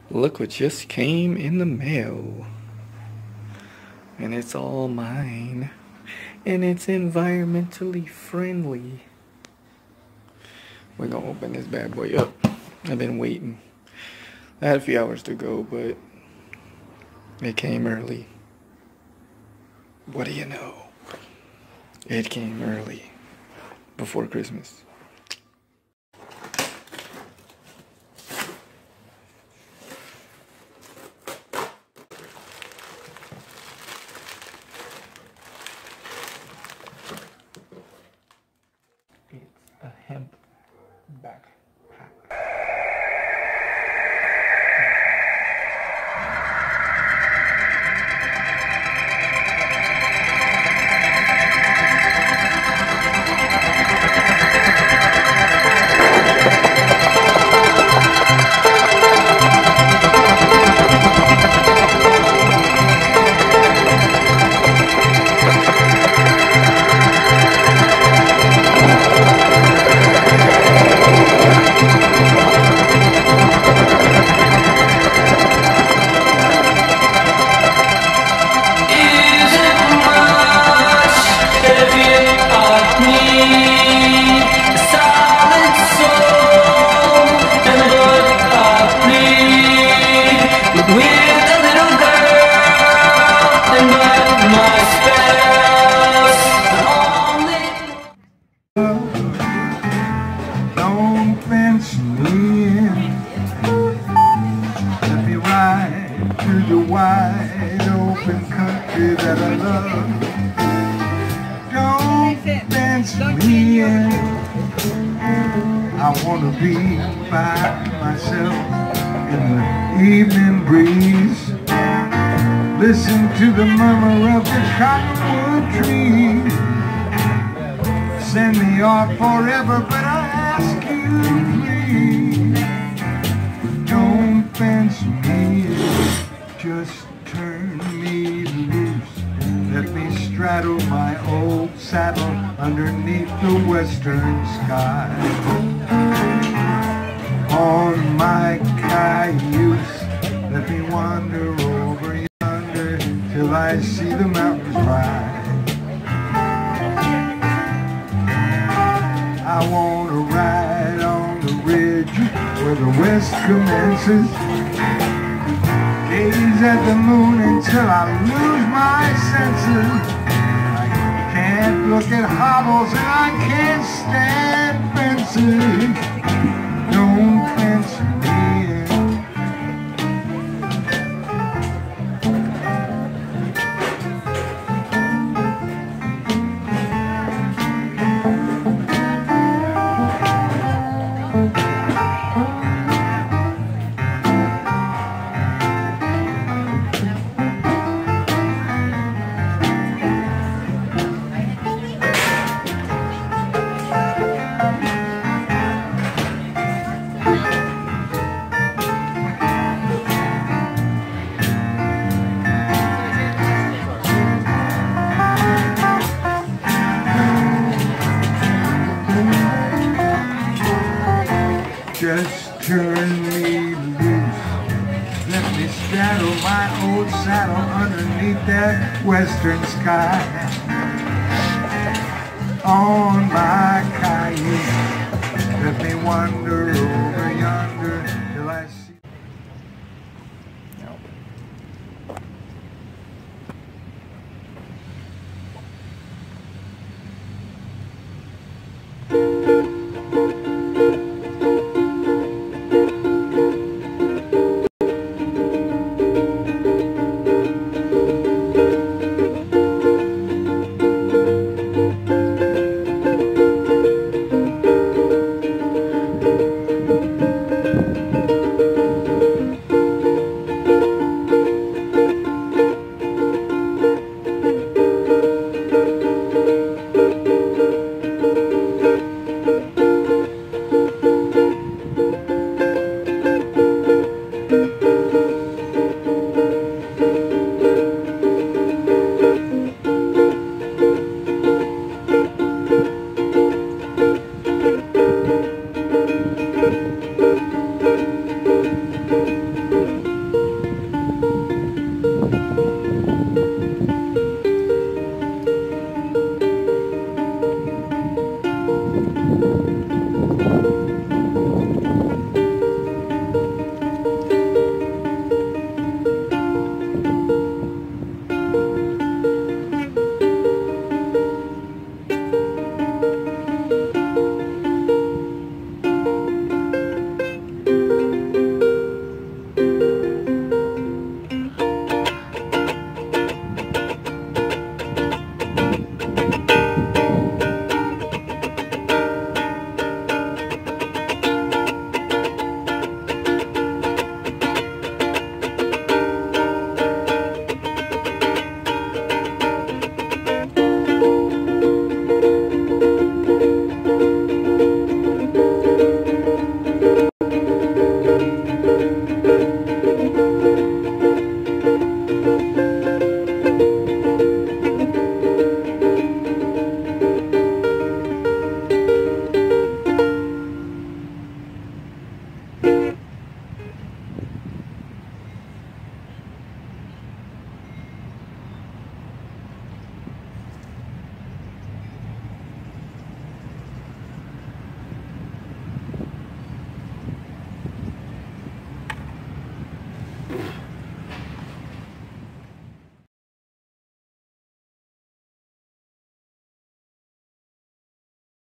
Look what just came in the mail. And it's all mine. And it's environmentally friendly. We're gonna open this bad boy up. I've been waiting. I had a few hours to go, but it came early. What do you know? It came early. Before Christmas. It's a hemp backpack. Wide open country that I love. Don't fence me in. I want to be by myself in the evening breeze. Listen to the murmur of the cottonwood trees. Send me off forever, but I ask you please, don't fence me in. Just turn me loose. Let me straddle my old saddle underneath the western sky. On my cayuse, let me wander over yonder till I see the mountains rise. I want to ride on the ridge where the west commences. Gaze at the moon until I lose my senses. I can't look at hobbles and I can't stand fences. Don't fence me in. Just turn me loose. Let me straddle my old saddle underneath that western sky. On my cayuse, let me wander over yonder